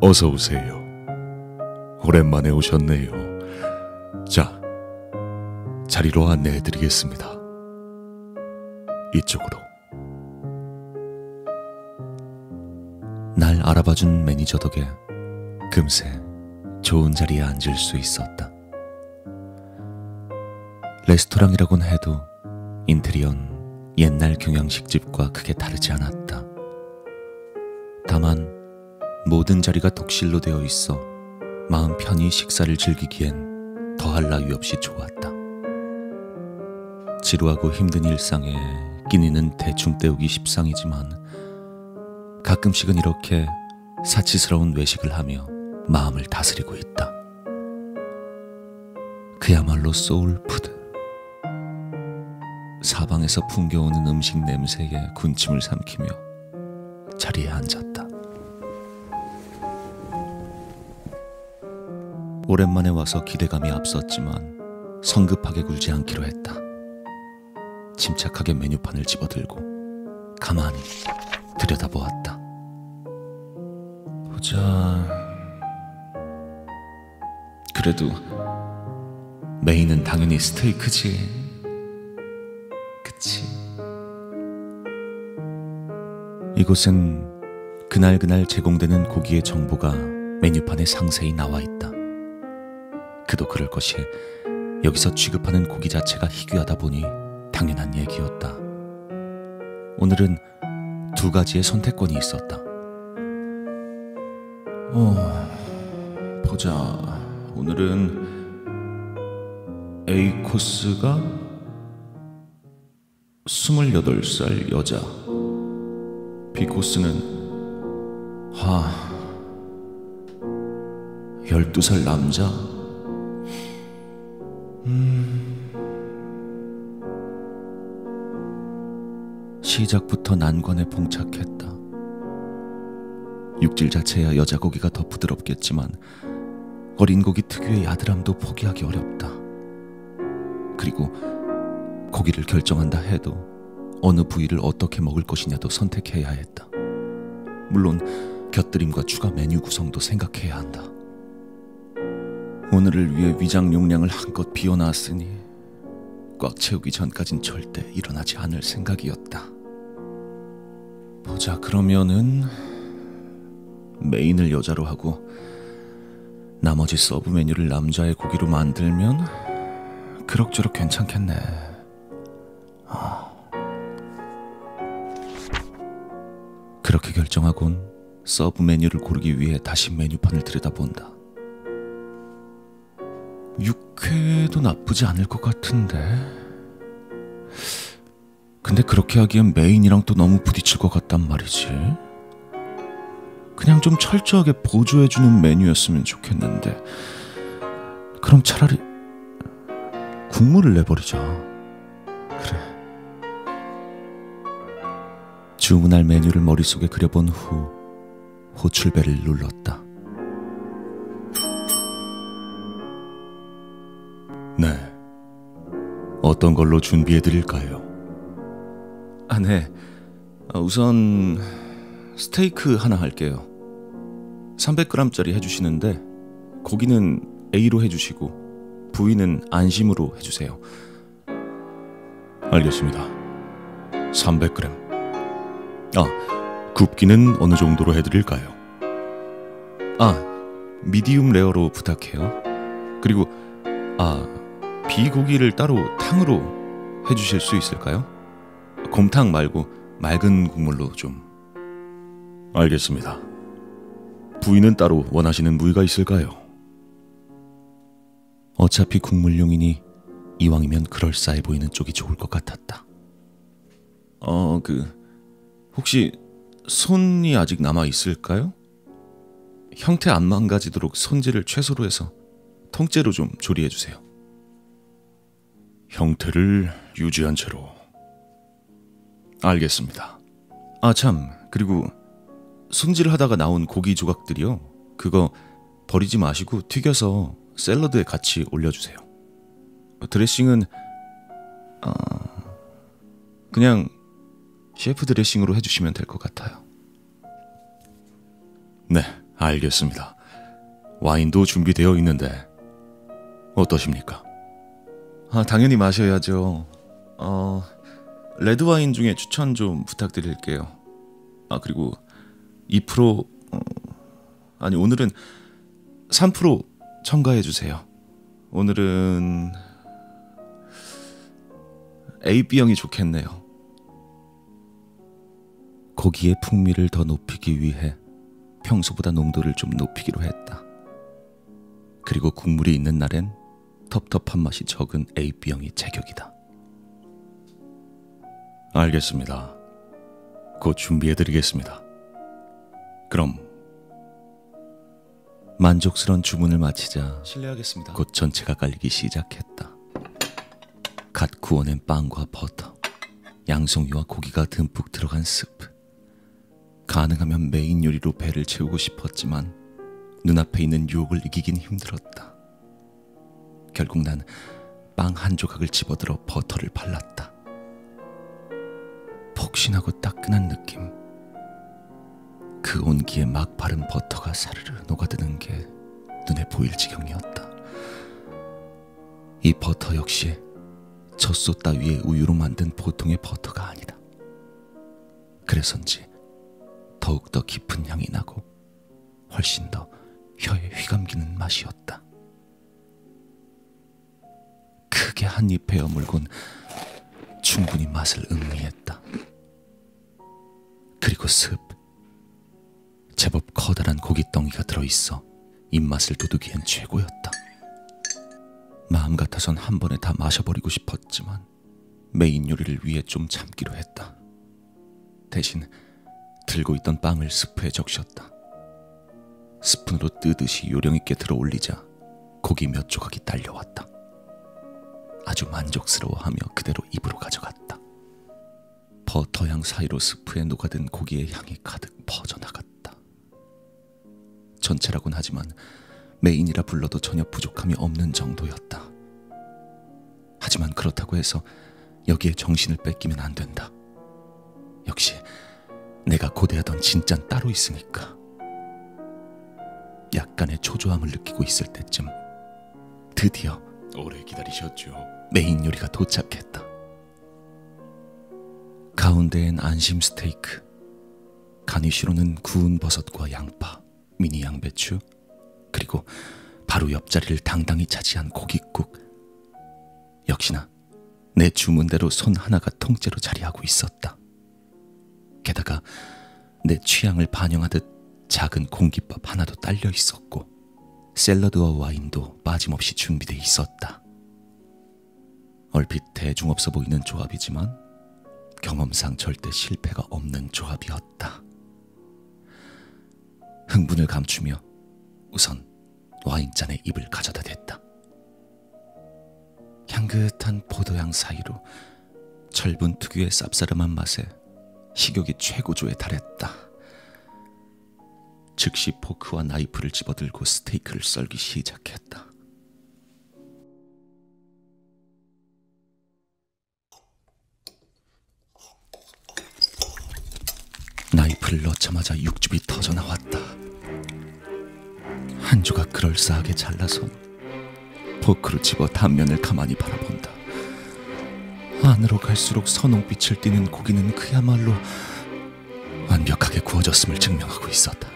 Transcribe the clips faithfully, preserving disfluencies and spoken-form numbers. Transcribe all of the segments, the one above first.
어서 오세요. 오랜만에 오셨네요. 자, 자리로 안내해드리겠습니다. 이쪽으로. 날 알아봐준 매니저 덕에 금세 좋은 자리에 앉을 수 있었다. 레스토랑이라곤 해도 인테리어는 옛날 경양식집과 크게 다르지 않았다. 다만 모든 자리가 독실로 되어 있어 마음 편히 식사를 즐기기엔 더할 나위 없이 좋았다. 지루하고 힘든 일상에 끼니는 대충 때우기 십상이지만 가끔씩은 이렇게 사치스러운 외식을 하며 마음을 다스리고 있다. 그야말로 소울푸드. 사방에서 풍겨오는 음식 냄새에 군침을 삼키며 자리에 앉았다. 오랜만에 와서 기대감이 앞섰지만 성급하게 굴지 않기로 했다. 침착하게 메뉴판을 집어들고 가만히 들여다보았다. 보자. 그래도 메인은 당연히 스테이크지. 그치? 이곳은 그날그날 제공되는 고기의 정보가 메뉴판에 상세히 나와 있다. 그도 그럴 것이 여기서 취급하는 고기 자체가 희귀하다 보니 당연한 얘기였다. 오늘은 두 가지의 선택권이 있었다. 어, 보자. 오늘은 A 코스가 스물여덟 살 여자, B 코스는 하 열두 살 남자. 음... 시작부터 난관에 봉착했다. 육질 자체야 여자 고기가 더 부드럽겠지만 어린 고기 특유의 야들함도 포기하기 어렵다. 그리고 고기를 결정한다 해도 어느 부위를 어떻게 먹을 것이냐도 선택해야 했다. 물론 곁들임과 추가 메뉴 구성도 생각해야 한다. 오늘을 위해 위장 용량을 한껏 비워놨으니 꽉 채우기 전까진 절대 일어나지 않을 생각이었다. 보자, 그러면은 메인을 여자로 하고 나머지 서브 메뉴를 남자의 고기로 만들면 그럭저럭 괜찮겠네. 아. 그렇게 결정하곤 서브 메뉴를 고르기 위해 다시 메뉴판을 들여다본다. 육회도 나쁘지 않을 것 같은데. 근데 그렇게 하기엔 메인이랑 또 너무 부딪힐 것 같단 말이지. 그냥 좀 철저하게 보조해주는 메뉴였으면 좋겠는데. 그럼 차라리 국물을 내버리자. 그래. 주문할 메뉴를 머릿속에 그려본 후 호출벨을 눌렀다. 네. 어떤 걸로 준비해드릴까요? 아, 네. 우선 스테이크 하나 할게요. 삼백 그램짜리 해주시는데 고기는 A로 해주시고 부위는 안심으로 해주세요. 알겠습니다. 삼백 그램. 아, 굽기는 어느 정도로 해드릴까요? 아, 미디움 레어로 부탁해요. 그리고 아, 비고기를 따로 탕으로 해주실 수 있을까요? 곰탕 말고 맑은 국물로 좀. 알겠습니다. 부위는 따로 원하시는 부위가 있을까요? 어차피 국물용이니 이왕이면 그럴싸해 보이는 쪽이 좋을 것 같았다. 어, 그 혹시 손이 아직 남아 있을까요? 형태 안 망가지도록 손질을 최소로 해서 통째로 좀 조리해 주세요. 형태를 유지한 채로. 알겠습니다. 아, 참, 그리고 손질하다가 나온 고기 조각들이요, 그거 버리지 마시고 튀겨서 샐러드에 같이 올려주세요. 드레싱은 어, 그냥 셰프 드레싱으로 해주시면 될 것 같아요. 네, 알겠습니다. 와인도 준비되어 있는데 어떠십니까? 아, 당연히 마셔야죠. 어, 레드 와인 중에 추천 좀 부탁드릴게요. 아, 그리고 이 퍼센트 어, 아니 오늘은 삼 퍼센트 첨가해 주세요. 오늘은 에이비형이 좋겠네요. 고기의 풍미를 더 높이기 위해 평소보다 농도를 좀 높이기로 했다. 그리고 국물이 있는 날엔 텁텁한 맛이 적은 에이비형이 제격이다. 알겠습니다. 곧 준비해드리겠습니다. 그럼 만족스러운 주문을 마치자 실례하겠습니다. 곧 전체가 깔리기 시작했다. 갓 구워낸 빵과 버터, 양송이와 고기가 듬뿍 들어간 스프. 가능하면 메인 요리로 배를 채우고 싶었지만 눈앞에 있는 유혹을 이기긴 힘들었다. 결국 난 빵 한 조각을 집어들어 버터를 발랐다. 폭신하고 따끈한 느낌. 그 온기에 막 바른 버터가 사르르 녹아드는 게 눈에 보일 지경이었다. 이 버터 역시 젖소 따위의 우유로 만든 보통의 버터가 아니다. 그래서인지 더욱더 깊은 향이 나고 훨씬 더 혀에 휘감기는 맛이었다. 크게 한 입에 여물곤 충분히 맛을 음미했다. 그리고 습. 제법 커다란 고깃덩이가 들어있어 입맛을 돋우기엔 최고였다. 마음 같아선 한 번에 다 마셔버리고 싶었지만 메인 요리를 위해 좀 참기로 했다. 대신 들고 있던 빵을 스프에 적셨다. 스푼으로 뜨듯이 요령있게 들어올리자 고기 몇 조각이 딸려왔다. 아주 만족스러워하며 그대로 입으로 가져갔다. 버터향 사이로 스프에 녹아든 고기의 향이 가득 퍼져나갔다. 전체라곤 하지만 메인이라 불러도 전혀 부족함이 없는 정도였다. 하지만 그렇다고 해서 여기에 정신을 뺏기면 안 된다. 역시 내가 고대하던 진짠 따로 있으니까. 약간의 초조함을 느끼고 있을 때쯤 드디어 오래 기다리셨죠. 메인 요리가 도착했다. 가운데엔 안심 스테이크, 가니쉬로는 구운 버섯과 양파, 미니 양배추, 그리고 바로 옆자리를 당당히 차지한 고깃국. 역시나 내 주문대로 손 하나가 통째로 자리하고 있었다. 게다가 내 취향을 반영하듯 작은 공깃밥 하나도 딸려 있었고 샐러드와 와인도 빠짐없이 준비돼 있었다. 얼핏 대중 없어 보이는 조합이지만 경험상 절대 실패가 없는 조합이었다. 흥분을 감추며 우선 와인잔에 입을 가져다 댔다. 향긋한 포도향 사이로 철분 특유의 쌉싸름한 맛에 식욕이 최고조에 달했다. 즉시 포크와 나이프를 집어들고 스테이크를 썰기 시작했다. 나이프를 넣자마자 육즙이 터져나왔다. 한 조각 그럴싸하게 잘라서 포크로 집어 단면을 가만히 바라본다. 안으로 갈수록 선홍빛을 띠는 고기는 그야말로 완벽하게 구워졌음을 증명하고 있었다.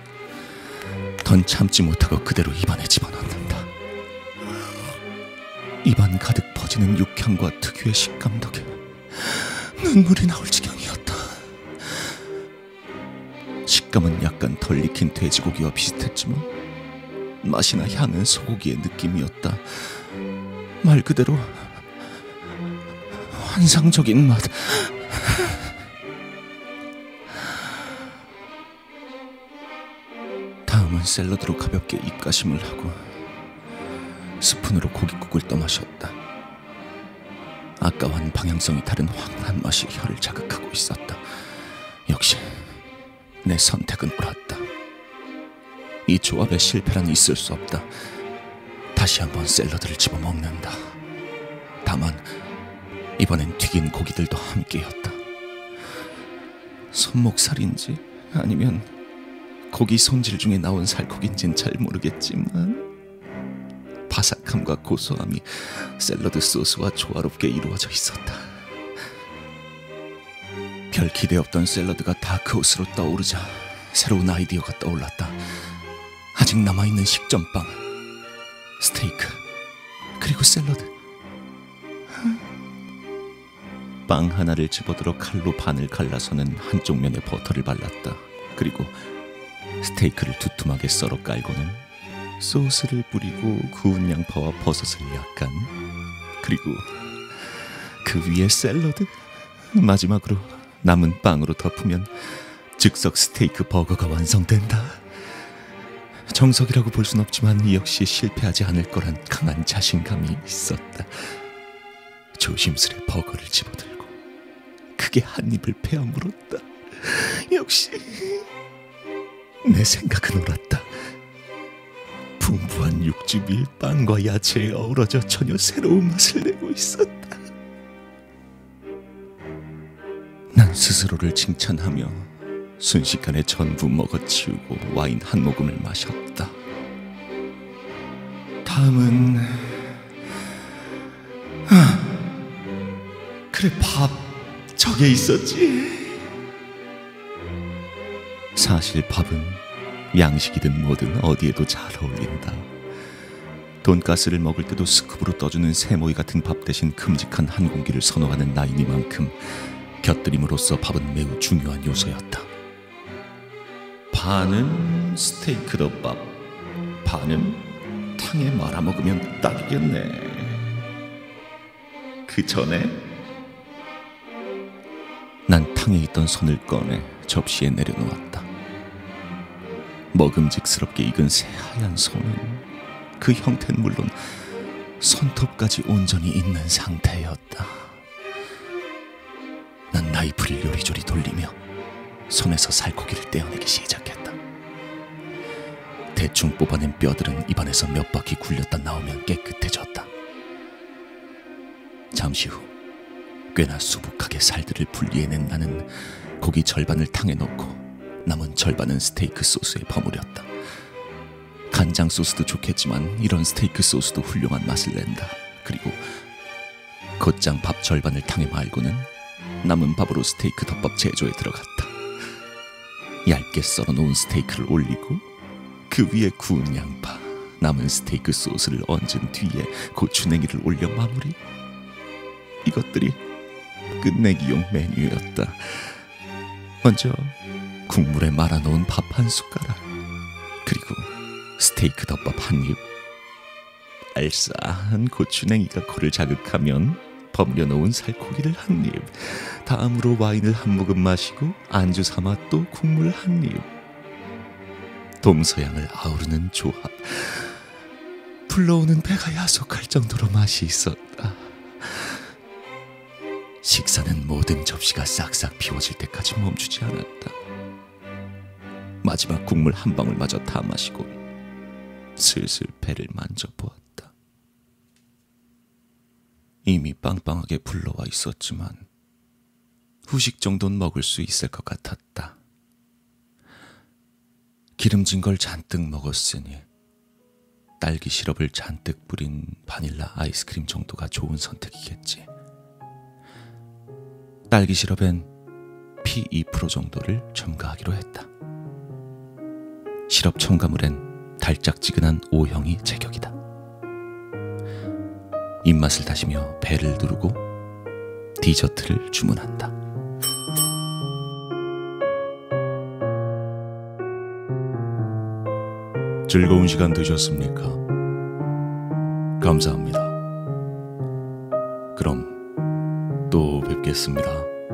던 참지 못하고 그대로 입안에 집어넣는다. 입안 가득 퍼지는 육향과 특유의 식감 덕에 눈물이 나올 지경이었다. 식감은 약간 덜 익힌 돼지고기와 비슷했지만 맛이나 향은 소고기의 느낌이었다. 말 그대로 환상적인 맛. 다음은 샐러드로 가볍게 입가심을 하고 스푼으로 고깃국을 떠마셨다. 아까와는 방향성이 다른 황홀한 맛이 혀를 자극하고 있었다. 역시 내 선택은 옳았다. 이 조합에 실패란 있을 수 없다. 다시 한번 샐러드를 집어먹는다. 다만 이번엔 튀긴 고기들도 함께였다. 손목살인지 아니면 고기 손질 중에 나온 살코기인지는 잘 모르겠지만 바삭함과 고소함이 샐러드 소스와 조화롭게 이루어져 있었다. 별 기대 없던 샐러드가 다크호스로 떠오르자 새로운 아이디어가 떠올랐다. 아직 남아있는 식전빵, 스테이크, 그리고 샐러드. 빵 하나를 집어들어 칼로 반을 갈라서는 한쪽 면에 버터를 발랐다. 그리고 스테이크를 두툼하게 썰어 깔고는 소스를 뿌리고 구운 양파와 버섯을 약간, 그리고 그 위에 샐러드, 마지막으로 남은 빵으로 덮으면 즉석 스테이크 버거가 완성된다. 정석이라고 볼 순 없지만 이 역시 실패하지 않을 거란 강한 자신감이 있었다. 조심스레 버거를 집어들고 크게 한 입을 베어 물었다. 역시 내 생각은 옳았다. 풍부한 육즙이 빵과 야채에 어우러져 전혀 새로운 맛을 내고 있었다. 난 스스로를 칭찬하며 순식간에 전부 먹어치우고 와인 한 모금을 마셨다. 다음은 아, 그래, 밥 저게 있었지. 사실 밥은 양식이든 뭐든 어디에도 잘 어울린다. 돈가스를 먹을 때도 스쿱으로 떠주는 세모이 같은 밥 대신 큼직한 한 공기를 선호하는 나이니만큼 곁들임으로써 밥은 매우 중요한 요소였다. 반은 스테이크 덮밥, 반은 탕에 말아먹으면 딱이겠네. 그 전에 난 탕에 있던 손을 꺼내 접시에 내려놓았다. 먹음직스럽게 익은 새하얀 손은 그 형태는 물론 손톱까지 온전히 있는 상태였다. 난 나이프를 요리조리 돌리며 손에서 살코기를 떼어내기 시작했다. 대충 뽑아낸 뼈들은 입안에서 몇 바퀴 굴렸다 나오면 깨끗해졌다. 잠시 후 꽤나 수북하게 살들을 분리해낸 나는 고기 절반을 탕에 넣고 남은 절반은 스테이크 소스에 버무렸다. 간장 소스도 좋겠지만 이런 스테이크 소스도 훌륭한 맛을 낸다. 그리고 곧장 밥 절반을 탕에 말고는 남은 밥으로 스테이크 덮밥 제조에 들어갔다. 얇게 썰어놓은 스테이크를 올리고 그 위에 구운 양파, 남은 스테이크 소스를 얹은 뒤에 고추냉이를 올려 마무리. 이것들이 끝내기용 메뉴였다. 먼저 국물에 말아놓은 밥 한 숟가락, 그리고 스테이크 덮밥 한 입, 알싸한 고추냉이가 코를 자극하면 버무려 놓은 살코기를 한 입, 다음으로 와인을 한 모금 마시고 안주 삼아 또 국물 한 입. 동서양을 아우르는 조합. 불러오는 배가 야속할 정도로 맛이 있었다. 식사는 모든 접시가 싹싹 비워질 때까지 멈추지 않았다. 마지막 국물 한 방울마저 다 마시고 슬슬 배를 만져보았다. 이미 빵빵하게 불러와 있었지만 후식 정도는 먹을 수 있을 것 같았다. 기름진 걸 잔뜩 먹었으니 딸기 시럽을 잔뜩 뿌린 바닐라 아이스크림 정도가 좋은 선택이겠지. 딸기 시럽엔 피 이 퍼센트 정도를 첨가하기로 했다. 시럽 첨가물엔 달짝지근한 O형이 제격이다. 입맛을 다시며 배를 누르고 디저트를 주문한다. 즐거운 시간 되셨습니까? 감사합니다. 그럼 또 뵙겠습니다.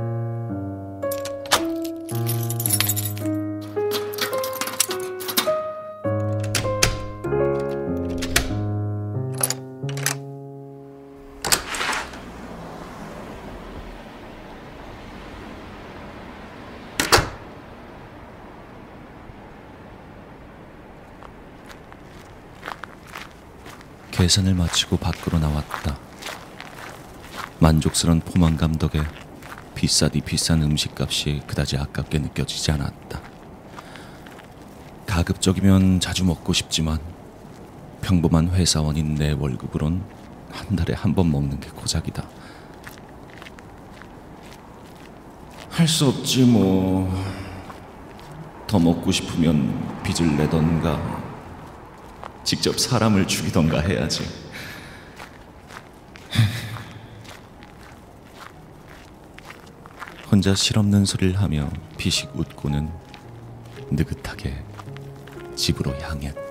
계산을 마치고 밖으로 나왔다. 만족스러운 포만감 덕에 비싸디 비싼 음식값이 그다지 아깝게 느껴지지 않았다. 가급적이면 자주 먹고 싶지만 평범한 회사원인 내 월급으론 한 달에 한 번 먹는 게 고작이다. 할 수 없지 뭐. 더 먹고 싶으면 빚을 내던가 직접 사람을 죽이던가 해야지. 혼자 실없는 소리를 하며 피식 웃고는 느긋하게 집으로 향했다.